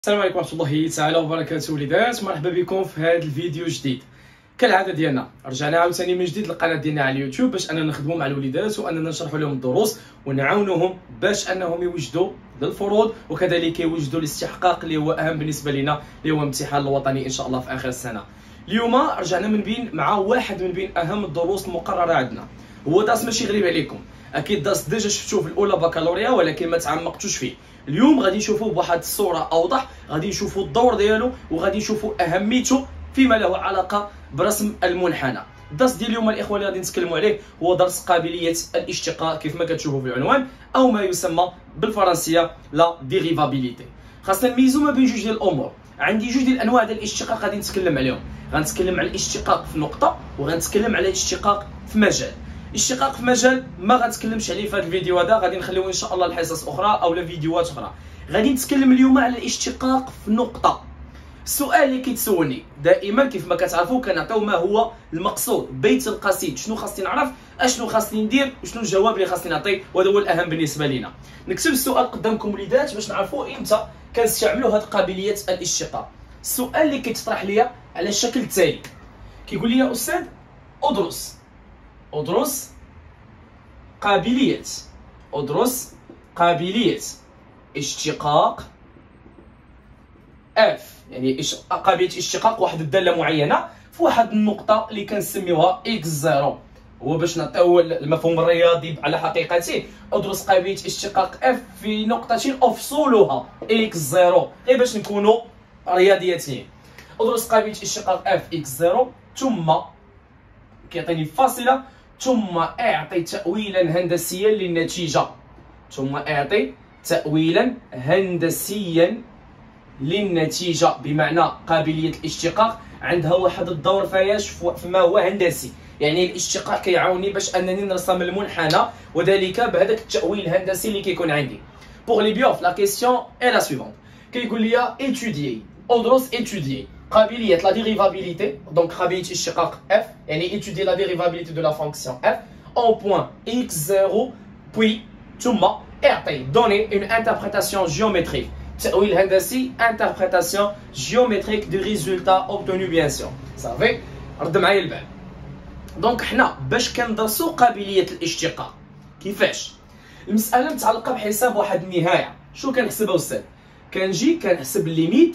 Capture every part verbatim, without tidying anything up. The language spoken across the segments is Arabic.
السلام عليكم ورحمه الله تعالى وبركاته وليدات، مرحبا بكم في هذا الفيديو الجديد. كالعاده ديالنا رجعنا عاوتاني من جديد للقناه ديالنا على اليوتيوب باش اننا نخدموا مع الوليدات واننا نشرحوا لهم الدروس ونعاونوهم باش انهم يوجدوا للفروض وكذلك يوجدوا الاستحقاق اللي هو اهم بالنسبه لنا اللي هو الامتحان الوطني ان شاء الله في اخر السنه. اليوم رجعنا من بين مع واحد من بين اهم الدروس المقرره عندنا، هو درس ماشي غريب عليكم، اكيد درس ديجا شفتوه في الاولى بكالوريا ولكن ما تعمقتوش فيه. اليوم غادي نشوفوه بواحد الصوره اوضح، غادي نشوفوا الدور ديالو وغادي نشوفوا اهميته فيما له علاقه برسم المنحنى. الدرس ديال اليوم الاخوه اللي غادي نتكلموا عليه هو درس قابليه الاشتقاق كيف ما كتشوفوا في العنوان، او ما يسمى بالفرنسيه لا ديريفابيليتي. خاصنا نميزوا ما بين جوج ديال الامور. عندي جوج ديال الانواع ديال الاشتقاق غادي نتكلم عليهم، غنتكلم على الاشتقاق في نقطه وغنتكلم على الاشتقاق في مجال. الاشتقاق في مجال ما غنتكلمش عليه في هذا الفيديو هذا، غادي نخليوه ان شاء الله لحصص اخرى او لفيديوهات اخرى. غادي نتكلم اليوم على الاشتقاق في نقطه. السؤال اللي كيتسولني دائما كيف ما كتعرفوا كنعطيو ما هو المقصود، بيت القصيد، شنو خاصني نعرف، اشنو خاصني ندير وشنو الجواب اللي خاصني نعطي، وهذا هو الاهم بالنسبه لينا. نكتب السؤال قدامكم وليدات باش نعرفوا امتى كنستعملوا هذه قابليه الاشتقاق. السؤال اللي كيتطرح ليا على الشكل التالي، كيقول لي يا استاذ ادرس ادرس قابليه ادرس قابليه اشتقاق اف، يعني قابليه اشتقاق واحد الداله معينه في واحد النقطه اللي كنسميوها اكس صفر. هو باش نعطيو المفهوم الرياضي على حقيقته، ادرس قابليه اشتقاق اف في نقطه افصلها اكس صفر، غير باش نكونوا رياضياتيين. ادرس قابليه اشتقاق اف اكس صفر ثم كيعطيني فاصله ثم اعطي تاويلا هندسيا للنتيجه، ثم اعطي تاويلا هندسيا للنتيجه، بمعنى قابليه الاشتقاق عندها واحد الدور فياش فيما هو هندسي، يعني الاشتقاق كيعاوني باش انني نرسم المنحنى وذلك بهذاك التاويل الهندسي اللي كيكون عندي. بوغ لي بيوف لا كيسيون اي لا سويفونت، كيقول لي ايتوديي ادرس ايتوديي قابليه لا ديريفابيليتي، دونك قابليه اشتقاق اف يعني ايتودي لا ديريفابيليتي دو لا فونكسيون اف اون بوين اكس صفر بوي ثم اعطي دوني اون انتربريتاسيون جيومتريك، تأويل هندسي interprétation géométrique du résultat obtenu bien sûr. صافي رد معايا البال. دونك حنا باش كندرسوا قابليه الاشتقاق كيفاش؟ المساله متعلقه بحساب واحد النهايه. شو كنحسبها استاذ؟ كنجي كنحسب الليميت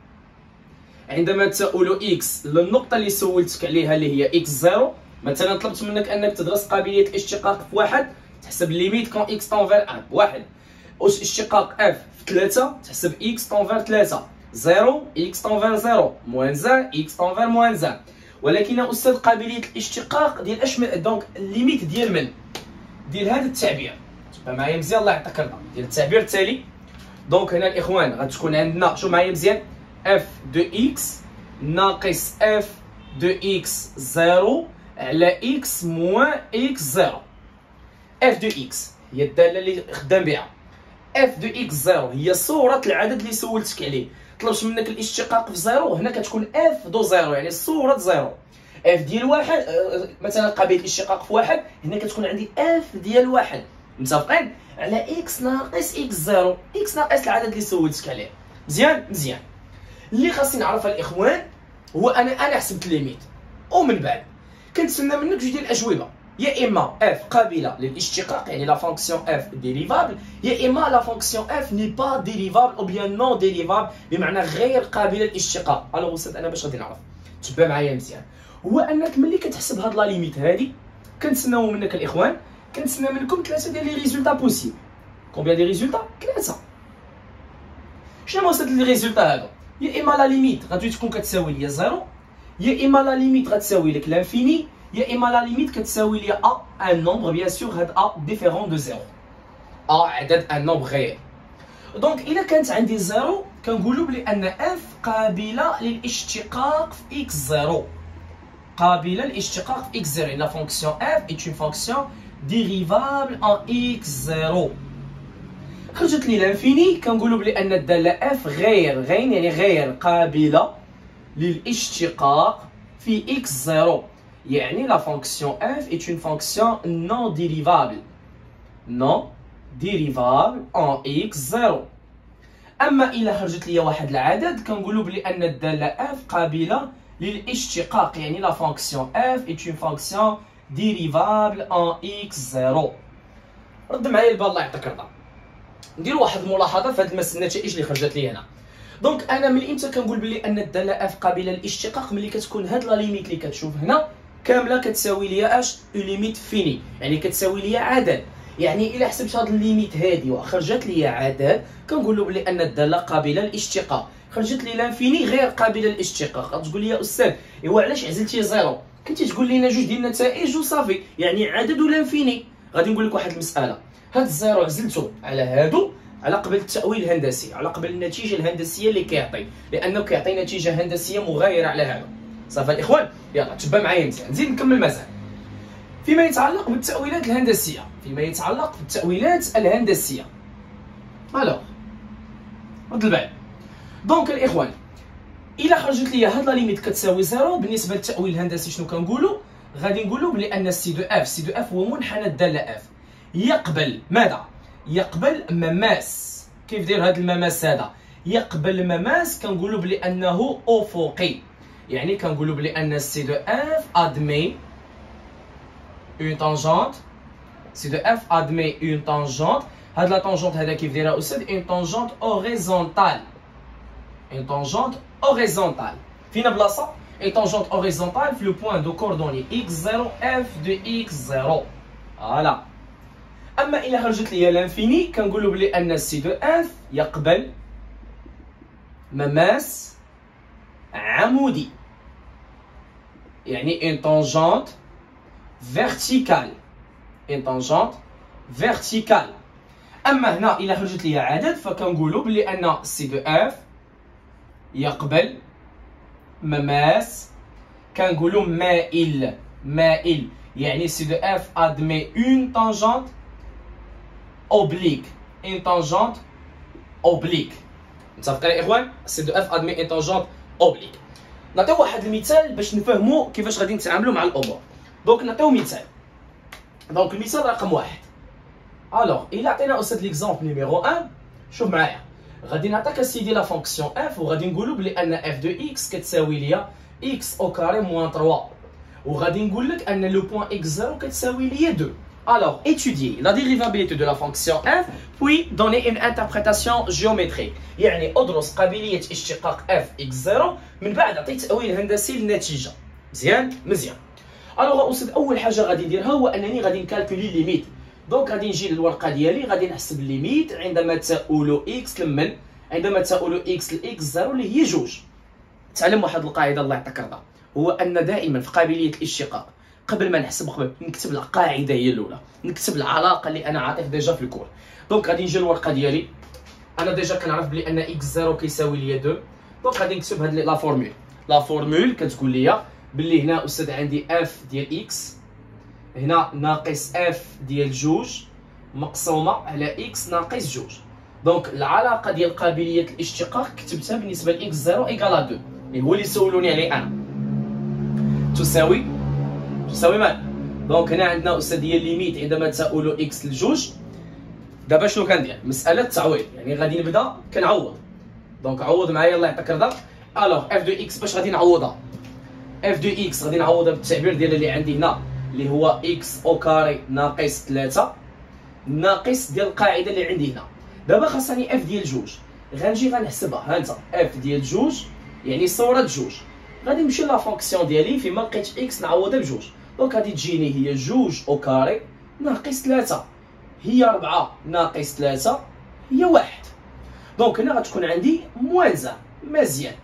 عندما تؤول اكس للنقطه اللي سولتك عليها اللي هي اكس صفر. مثلا طلبت منك انك تدرس قابليه الاشتقاق في واحد، تحسب الليميت كون اكس تنفير واحد واحد. واش اشتقاق اف في ثلاثة تحسب اكس تنفير ثلاثة، صفر اكس تنفير صفر، موان زان اكس تنفير موان زان. ولكن يا استاذ قابليه الاشتقاق ديال اش من دونك الليميت ديال من؟ ديال هذا التعبير. تبع معايا مزيان الله يعطيك الرضا، ديال التعبير التالي. دونك هنا الاخوان غتكون عندنا شو معايا مزيان اف دو اكس ناقص اف دو اكس صفر على اكس موان اكس صفر. اف دو اكس هي الداله اللي خدام بها، اف دو اكس صفر هي صورة العدد اللي سولتك عليه. طلبت منك الاشتقاق في صفر، هنا كتكون اف دو صفر يعني صورة صفر. اف ديال واحد مثلا قابلية الاشتقاق في واحد، هنا كتكون عندي اف ديال واحد متفقين على اكس ناقص اكس صفر، اكس ناقص العدد اللي سولتك عليه. مزيان مزيان. اللي خاصني نعرفها الاخوان هو انا انا حسبت الليميت، ومن بعد كنتسنى منك جوج ديال الاجوبه، يا اما اف قابله للاشتقاق يعني لا فونكسيون اف ديريفابل، يا اما لا فونكسيون اف ني با ديريفابل او بيان نون ديريفابل بمعنى غير قابله للاشتقاق. الوغ استاذ انا باش غادي نعرف تبع معايا مزيان، هو انك ملي كتحسب هاد لا ليميت هادي كنتسناو منك الاخوان، كنتسنى منكم ثلاثه ديال لي ريزولتا بوسيبل. كومبيان دي ريزولتا؟ ثلاثه. شنو هما استاذ لي ريزولتا هادو؟ يا اما لا ليميت غادي تكون كتساوي ليا صفر، يا اما لا ليميت غتساوي لك لانفيني، يا اما لا ليميت كتساوي لي ا ان نومبر بيان سور هاد ا ديفيرون دو صفر، ا عدد ان نومبر غير. دونك الا كانت عندي صفر كنقولوا بلي ان اف قابله للاشتقاق في اكس صفر، قابله للاشتقاق في اكس صفر، يعني لا فونكسيون اف ايت اون فونكسيون ديريفابل ان اكس صفر. خرجت لي لانفيني كنقولوا بلي ان الداله اف غير غير يعني غير قابله للاشتقاق في اكس صفر، يعني la fonction f est une fonction non dérivable non dérivable en x zéro. اما الا خرجت لي واحد العدد كنقولوا بلي ان الداله اف قابله للاشتقاق، يعني لا فونكسيون اف ايت اون فونكسيون ديريفابل ان اكس زيرو. رد معايا البال الله يعطيك الرضا. ندير واحد الملاحظه في هاد النتائج اللي خرجت لي هنا. دونك انا من امتى كنقول بلي ان الداله اف قابله للاشتقاق؟ ملي كتكون هاد لا ليميت اللي كتشوف هنا كامله كتساوي ليا اش؟ اون ليميت فيني، يعني كتساوي ليا عدد. يعني الا حسبت هاد الليميت هادي وخرجت ليا عدد كنقولوا بلي ان الداله قابله للاشتقاق. خرجت لي لانفيني غير قابله للاشتقاق. غتقول لي يا استاذ ايوا علاش عزلتي زيرو؟ كنتي تقول لنا جوج ديال النتائج وصافي، يعني عدد ولا انفيني. غادي نقول لك واحد المساله، هاد الزيرو عزلته على هادو على قبل التأويل الهندسي، على قبل النتيجه الهندسيه اللي كيعطي، لانه كيعطي نتيجه هندسيه مغايره على هادو. صافي الاخوان، يلا تبع معايا مزيان. نزيد نكمل مازال فيما يتعلق بالتأويلات الهندسيه، فيما يتعلق بالتأويلات الهندسيه. الوغ رد البال. دونك الاخوان الا خرجت لي هاد لا ليميت كتساوي زيرو، بالنسبه للتأويل الهندسي شنو كنقولوا؟ غادي نقولوا بلي ان سي دو اف، سي دو اف هو منحنى الداله اف، يقبل ماذا؟ يقبل مماس. كيف داير هذا المماس هذا؟ يقبل مماس كنقولوا بلي انه افقي، يعني كنقولوا بلي ان سي دو اف ادمي اون طونجونت، سي دو اف ادمي اون طونجونت. هاد لا طونجونت هذا كيف دايرها استاذ؟ اون طونجونت اوريزونتال، اون طونجونت اوريزونتال. فينا بلاصه اون طونجونت اوريزونتال في لو بوين دو كوردوني اكس زيرو اف دو اكس زيرو. فوالا. اما الى خرجت لي لانفيني كنقولوا بلي ان سي دو اف يقبل مماس عمودي، يعني اون طونجونت فيرتيكال، اون طونجونت فيرتيكال. اما هنا الى خرجت لي عدد فكنقولوا بلي ان سي دو اف يقبل مماس كنقولوا مائل، مائل، يعني سي دو اف ادمي اون طونجونت اوبليك، اون طونجونت اوبليك. متفقين يا اخوان؟ سي دو اف ادمي اون طونجونت اوبليك. نعطيو واحد المثال باش نفهموا كيفاش غادي نتعاملوا مع الامور. دونك نعطيو مثال. دونك المثال رقم واحد. الوغ الى عطينا استاذ ليكزومبل نيميرو واحد، شوف معايا. غادي نعطيك اسيدي لا فونكسيون اف وغادي نقولوا بلي ان اف دو اكس كتساوي ليا اكس او كاري موان ثلاثة، وغادي نقول لك ان لو بوين اكس زيرو كتساوي ليا اثنين. Alors, étudier la dérivabilité de la fonction f, puis donner une interprétation géométrique. يعني أدرس قابلية اشتقاق f x زيرو من بعد عطيت تأويل هندسي للنتيجة. مزيان؟ مزيان. الوغ أستاذ أول حاجة غادي نديرها هو أنني غادي نكالكولي ليميت. دونك غادي نجي للورقة ديالي غادي نحسب ليميت عندما تؤول x لمن؟ عندما تؤول x ل x زيرو اللي هي جوج. تعلم واحد القاعدة الله يعطيك الرضا، هو أن دائما في قابلية الاشتقاق قبل ما نحسب قبل نكتب القاعده هي الاولى، نكتب العلاقه اللي انا عاطيه ديجا في الكور. دونك غادي نجي للورقه ديالي، انا ديجا كنعرف بلي ان اكس زيرو كيساوي ليا اثنين. دونك غادي نكتب هاد لا فورمول. لا فورمول كتقول لي بلي هنا استاذ عندي اف ديال اكس هنا ناقص اف ديال جوج مقسومه على اكس ناقص جوج. دونك العلاقه ديال قابليه الاشتقاق كتبتها بالنسبه لاكس زيرو ايكالا اثنين، اللي هو اللي سولوني عليه انا، تساوي تساوي مال. دونك هنا عندنا استاذ هي الليميت عندما تؤول اكس لجوج. دابا شنو كندير؟ مساله تعويض، يعني غادي نبدا كنعوض. دونك عوض معايا الله يعطيك الرضا. الوغ اف دو اكس باش غادي نعوضها؟ اف دو اكس غادي نعوضها بالتعبير ديال اللي عندي هنا اللي هو اكس او كاري ناقص ثلاثة ناقص ديال القاعده اللي عندي هنا. دابا خاصني اف ديال جوج، غنجي غنحسبها. ها انت اف ديال جوج يعني صوره جوج، غادي نمشي لا فونكسيون ديالي فيما لقيت اكس نعوضها بجوج. دونك غادي تجيني هي جوج او كاري ناقص ثلاثة هي أربعة ناقص ثلاثة هي واحد. دونك هنا غتكون عندي موان زان مزيان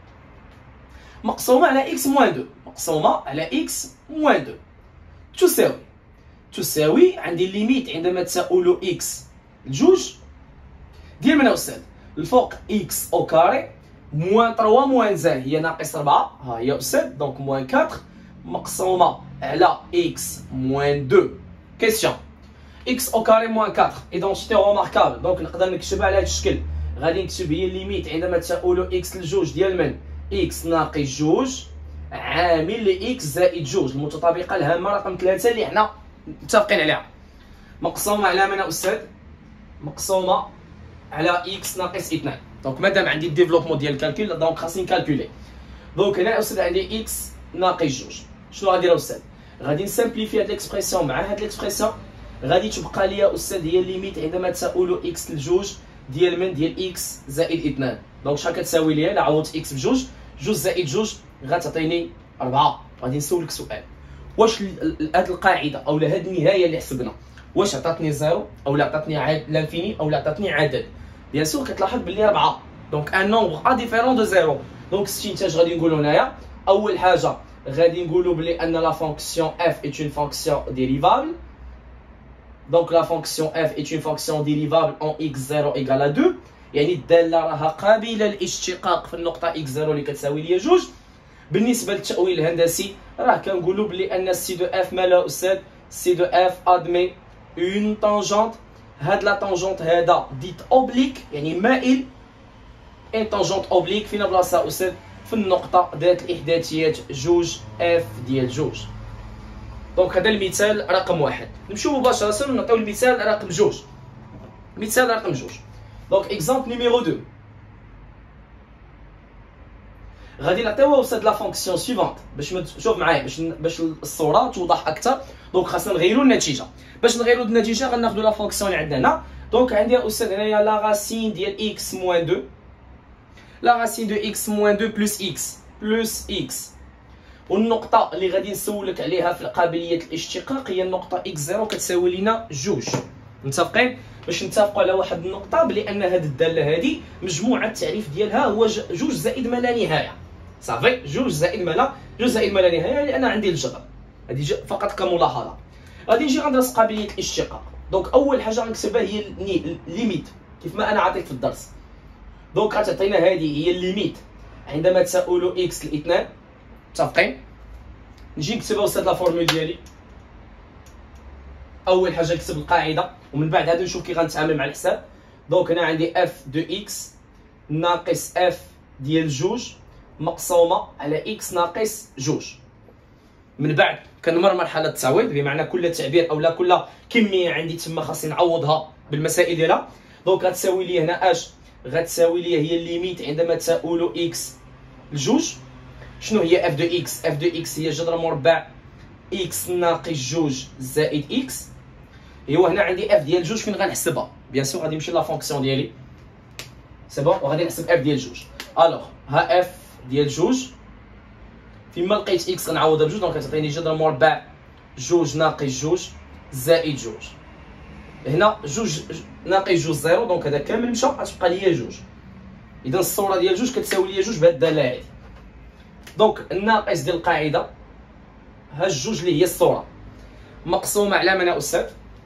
مقسومة على اكس موان اثنين مقسومة على اكس موان اثنين تساوي تساوي عندي الليميت عندما تؤول اكس لجوج ديال من أستاذ الفوق اكس او كاري موان ثلاثة موان زان هي ناقص أربعة، ها هي أستاذ. دونك موان أربعة مقسومة على x moins deux. Question. x au carré moins quatre. Identité remarquable. Donc نقدر نكتبها على هذا الشكل. غادي نكتب هي الليميت عندما تؤول x لجوج ديال من؟ x ناقص جوج عامل ل x زائد جوج، المتطابقة الهامة رقم ثلاثة اللي حنا متفقين عليها. مقسومة على من أستاذ؟ مقسومة على اكس ناقص اثنان. دونك مادام عندي الديفلوبمون ديال الكالكول دونك خاصني نكالكولي. دونك هنا استاذ عندي اكس ناقص جوج. شنو غادي ندير استاذ؟ غادي نسامبليفي هاد ليكسبرسيون مع هاد ليكسبرسيون. غادي تبقى ليا استاذ هي الليميت عندما تساول اكس لجوج ديال من ديال اكس زائد اثنان. دونك شحال كتساوي ليا؟ الا عوضت اكس بجوج، جوج زائد جوج غتعطيني أربعة. غادي نسولك سؤال، واش هاد القاعده اولا هاد النهايه اللي حسبنا واش عطاتني زيرو اولا عطاتني عدد لانفيني اولا عطاتني عدد؟ بيان سور كتلاحظ بلي أربعة، دونك ان نومبر ا ديفيرون دو زيرو. دونك استنتاج غادي نقولوا هنايا اول حاجه غادي نقولوا بلي ان لا فونكسيون اف est une fonction dérivable. Donc la fonction f est une fonction dérivable en x zéro égale à deux. يعني الداله راها قابله للاشتقاق في النقطه x زيرو اللي كتساوي ليا جوج. بالنسبه للتاويل الهندسي راه كنقولوا بلي ان سي دو اف مالا استاذ؟ سي دو اف ادمي اون طونجونت. هاد لا طونجونت هذا ديت اوبليك يعني مائل. ان طونجونت اوبليك فين بلاصه استاذ؟ في النقطه ذات الاحداثيات جوج اف ديال جوج. دونك هذا المثال رقم واحد. نمشيو مباشره ونعطيو المثال رقم جوج. مثال رقم جوج. دونك اكزامبل نيميرو اثنين. غادي نعطيو استاذ لا فونكسيون سيفونت باش شوف معايا باش باش الصوره توضح اكثر. دونك خاصنا نغيروا النتيجه. باش نغيروا النتيجه غناخذوا لا فونكسيون اللي عندنا هنا. دونك عندي استاذ هنايا لا راسين ديال اكس موان اثنين. لا راسين دو اكس موان اثنين بلس اكس بلس اكس. والنقطة اللي غادي نسولك عليها في قابلية الاشتقاق هي النقطة اكس زيرو كتساوي لينا جوج. متفقين؟ باش نتفقوا على واحد النقطة بلي أن هاد الدالة هادي مجموع التعريف ديالها هو جوج زائد ما لا نهاية. صافي؟ جوج زائد ما لا جوج زائد ما لا نهاية لأن عندي الجبر. هادي فقط كملاحظة. غادي نجي غندرس قابلية الاشتقاق. دونك أول حاجة غنكتبها هي الليميت كيف ما أنا عطيت في الدرس. دونك غتعطينا هادي هي الليميت عندما تساول اكس لاثنان. متفقين؟ نجي نكتبها استاذ لا فورمول ديالي. اول حاجه نكتب القاعده ومن بعد هذا نشوف كي غنتعامل مع الحساب. دونك هنا عندي اف دو اكس ناقص اف ديال جوج مقسومه على اكس ناقص جوج. من بعد كنمر مرحله التعويض بمعنى كل تعبير اولا كل كميه عندي تما خاصني نعوضها بالمسائل ديالها. دونك غتساوي لي هنا اش غتساوي لي هي الليميت عندما تساول اكس لجوج. شنو هي اف دو اكس؟ اف دو اكس هي جذر مربع اكس ناقص جوج زائد اكس. ايوا هنا عندي اف ديال جوج فين غنحسبها؟ بيان سور غادي نمشي لا فونكسيون ديالي سي بون وغادي نحسب اف ديال جوج. الوغ ها اف ديال جوج فيما لقيت اكس غنعوضها بجوج دونك كتعطيني جذر مربع جوج ناقص جوج زائد جوج. هنا جوج ناقص جوج زيرو دونك هذا كامل مشى غتبقى ليا جوج. اذا الصوره ديال جوج كتساوي ليا جوج بهاد الداله هادي. دونك الناقص ديال القاعده ها الجوج اللي هي الصوره مقسومه على من استاذ؟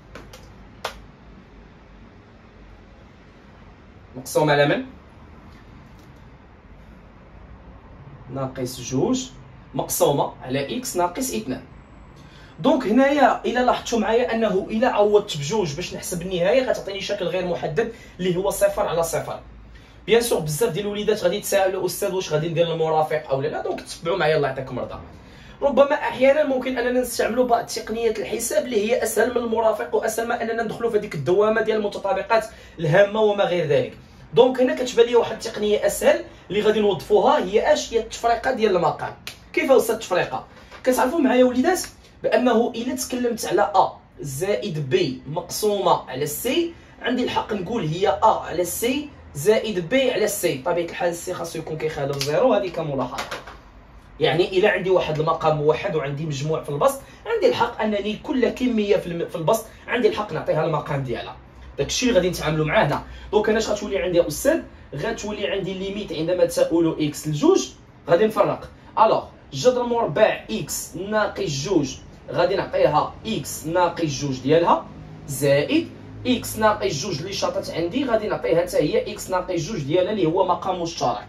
مقسومه على من؟ ناقص جوج مقسومه على اكس ناقص اثنان. دونك هنايا الا لاحظتوا معايا انه الا عوضت بجوج باش نحسب النهايه غتعطيني شكل غير محدد اللي هو صفر على صفر. بيان سور بزاف ديال الوليدات غادي يتساءلوا استاذ واش غادي ندير المرافق او لا. دونك تبعوا معايا الله يعطيكم الرضا. ربما احيانا ممكن اننا نستعملوا بعض تقنيات الحساب اللي هي اسهل من المرافق واسهل ما اننا ندخلوا في هذيك الدوامه ديال المتطابقات الهامه وما غير ذلك. دونك هنا كتبان لي واحد التقنيه اسهل اللي غادي نوظفوها هي اش؟ هي التفرقه ديال المقام. كيف استاذ التفرقه؟ كتعرفوا معايا وليدات بانه الا تكلمت على ا زائد بي مقسومه على سي عندي الحق نقول هي ا على سي زائد بي على سي. بطبيعه الحال سي خاصو يكون كيخالف زيرو. هذه كملاحظه يعني الا عندي واحد المقام موحد وعندي مجموع في البسط عندي الحق انني كل كميه في البسط عندي الحق نعطيها المقام ديالها. داكشي اللي غادي نتعاملوا معاه هنا. دونك انا اش غتولي عندي يا استاذ؟ غتولي عندي ليميت عندما تساول اكس لجوج غادي نفرق. الوغ جذر مربع اكس ناقص جوج غادي نعطيها اكس ناقص جوج ديالها زائد اكس ناقص جوج اللي شاطت عندي غادي نعطيها حتى هي اكس ناقص جوج ديالها اللي هو مقام مشترك.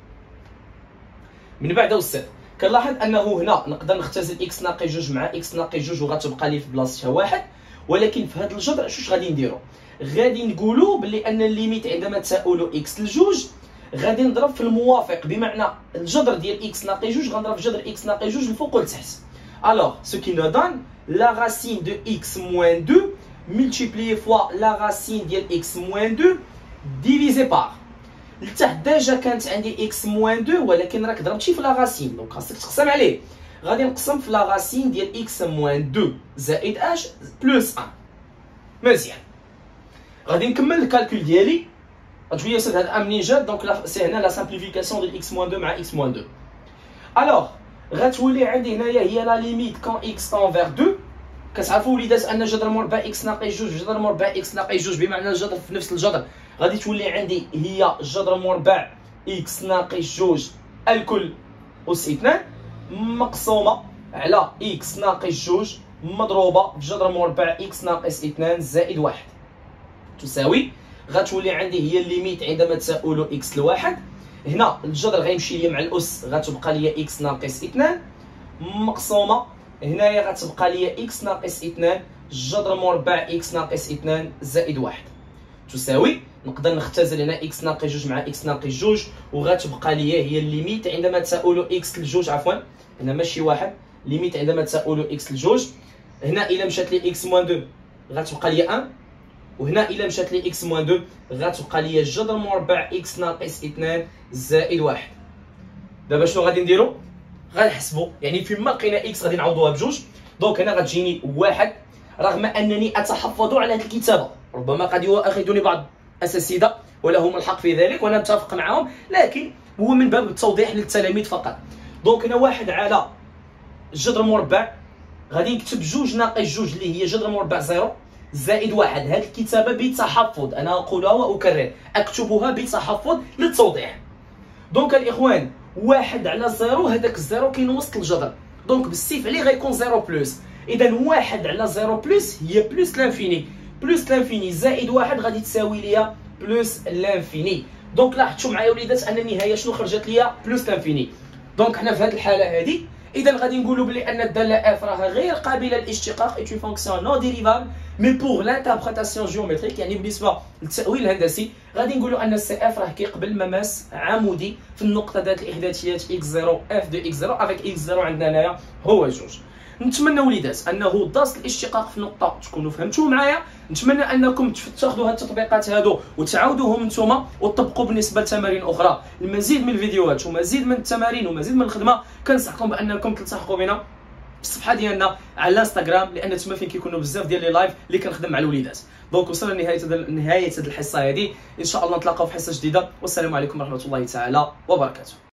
من بعد استاذ كنلاحظ انه هنا نقدر نختزل اكس ناقص جوج مع اكس ناقص جوج وغتبقى لي في بلاصتها واحد. ولكن في هذا الجذر شوش غادي نديرو؟ غادي نقولوا بلي ان الليميت عندما تساول اكس لجوج غادي نضرب في الموافق بمعنى الجذر ديال اكس ناقص جوج غنضرب في جذر اكس ناقص جوج الفوق والتحت. الوغ سو كي نو دون لا راسين دو اكس موان اثنين multiplié fois la racine ديال x moins deux ديفيزي بار. لتحت ديجا كانت عندي اكس موان اثنين، ولكن راك ضربتي في لا غاسين، دونك خاصك تقسم عليه. غادي نقسم في لا غاسين ديال اكس موان اثنين زائد اش بلس واحد. مزيان. غادي نكمل الكالكول ديالي. غتقول لي سير هاد ا منين جات؟ دونك سي هنا لا سامبليفيكاسيون ديال اكس موان اثنين مع اكس موان اثنين. الوغ غتولي عندي هنايا هي لا ليميت كون اكس طون فيغ اثنين. كتعرفوا وليدات ان جذر مربع اكس ناقص جوج جذر مربع اكس ناقص جوج بمعنى الجذر في نفس الجذر غادي تولي عندي هي جذر مربع اكس ناقص جوج الكل أس اثنان مقسومة على اكس ناقص جوج مضروبة في جذر مربع اكس ناقص اثنان زائد واحد تساوي. غتولي عندي هي الليميت عندما تساؤل اكس لواحد. هنا الجذر غيمشي لي مع الاس غتبقى لي اكس ناقص اثنان مقسومة هنايا غتبقى لي اكس ناقص اثنان جذر مربع اكس ناقص اثنان زائد واحد تساوي. نقدر نختزل هنا اكس ناقص جوج مع اكس ناقص جوج وغتبقى لي هي الليميت عندما تساؤل اكس لجوج عفوا هنا ماشي واحد ليميت عندما تساؤل اكس لجوج. هنا الا مشات لي اكس موان اثنين غتبقى لي واحد وهنا الا مشات لي اكس موان اثنين غتبقى لي جذر مربع اكس ناقص اثنان زائد واحد. دابا شنو غادي نديرو؟ غنحسبوا يعني فيما لقينا اكس غادي نعوضوها بجوج. دونك هنا غتجيني واحد رغم انني اتحفظ على هذه الكتابه. ربما قد يؤاخذني بعض الاساتذه ولهم الحق في ذلك وانا اتفق معهم، لكن هو من باب التوضيح للتلاميذ فقط. دونك هنا واحد على جذر مربع غادي نكتب جوج ناقص جوج اللي هي جذر مربع زيرو زائد واحد. هذه الكتابه بتحفظ، انا اقولها واكرر اكتبها بتحفظ للتوضيح. دونك الاخوان واحد على زيرو هذاك الزيرو كاين وسط الجذر دونك بالسيف عليه غيكون زيرو بلس. اذا واحد على زيرو بلس هي بلس لانفيني بلس لانفيني زائد واحد غادي تساوي ليا بلس لانفيني. دونك لاحظتوا معايا وليدات ان النهايه شنو خرجت ليا؟ بلس لانفيني. دونك حنا في هذه الحاله هذه اذا غادي نقولوا بلي ان الداله اف راها غير قابله للاشتقاق اي فونكسيون نو ديريفابل مي بور لانتربريتاسيون جيومتريك يعني بالنسبه للتاويل الهندسي غادي نقولوا ان سي اف راه كيقبل مماس عمودي في النقطه ذات الاحداثيات اكس صفر اف دو اكس صفر افيك اكس صفر عندنا هنايا هو جوج. نتمنى وليدات انه درس الاشتقاق في نقطه تكونوا فهمتوه معايا. نتمنى انكم تاخذوا هاد التطبيقات هادو وتعاودوهم نتوما وتطبقوا بالنسبه لتمارين اخرى. المزيد من الفيديوهات ومزيد من التمارين ومزيد من الخدمه كنصحكم بانكم تلتحقوا بنا في الصفحه ديالنا على الانستغرام لان تما فين كيكونوا بزاف ديال لي لايف اللي كنخدم مع الوليدات. دونك وصلنا لنهايه نهايه هذه الحصه هذه، ان شاء الله نتلاقاو في حصه جديده والسلام عليكم ورحمه الله تعالى وبركاته.